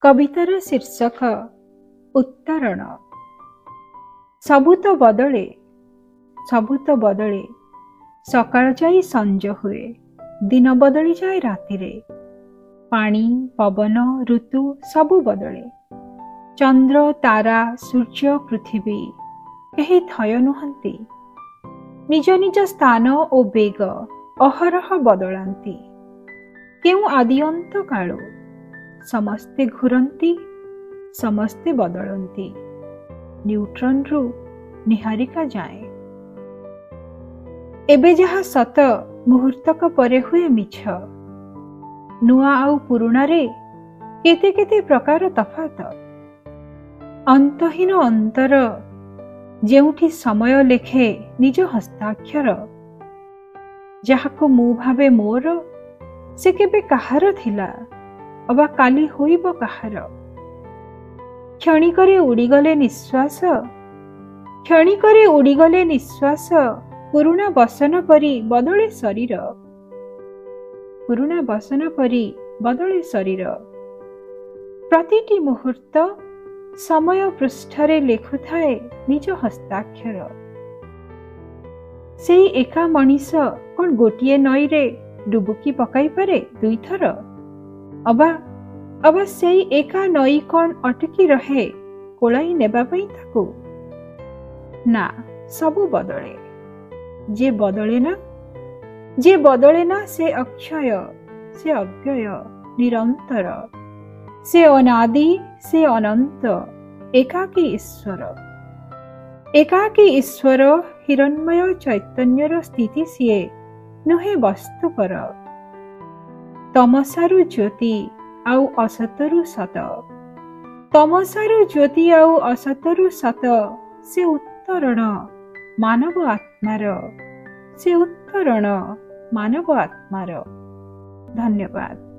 कवितार शीर्षक उत्तरण। सबु तो बदले सकाळ जाई संज हुए, दिन बदली जाए रातिरे, पानी पवन ऋतु सबु बदले, चंद्र तारा सूर्य पृथिवी केही थय नुहंती, निज निज स्थान ओ बेग अहरह बदलांती। केउ आदि अंत कालु समस्ते घुरंती, समस्ते बदलंती, न्यूट्रन रु निहारिका जाए। एबे जहा सत मुहूर्तक परे हुए मिछ, नुआ आउ पुरुणा रे केते केते प्रकार तफात। अंतहीन अंतर जेउठी समय लेखे निज हस्ताक्षर, जहाको मु भावे मोर से केबे कहार थिला अबा काली होइब कहार। क्षणिकरे उड़ीगले निश्वास, क्षणिकरे उड़ीगले निश्वास, पुरुणा बसन परी बदले शरीर, पुरुणा बसन परी बदले शरीर। प्रतिटी मुहूर्त समय पृष्ठरे लेखुथाए निज हस्ताक्षर। सेई एका मनीष कोन गोटिए नई रे डुबुकी पकाई पारे दुई थर? अबा सेई एका नई कोन अटकी रहे कोलाई नेबा पई ताकू? ना, सबु बदले। जे बदले ना से अक्षय, से अव्यय, निरंतर, से अनादि, से अनंत, एकाकी ईश्वर। एकाकी ईश्वर हिरण्मय चैतन्यर स्थिति सिए नुहे वस्तुपर। तमसारु ज्योति आउ असतरु सत, तमसारु ज्योति आउ असतरु सत, से उत्तरण मानव आत्मार, से उत्तरण मानव आत्मार। धन्यवाद।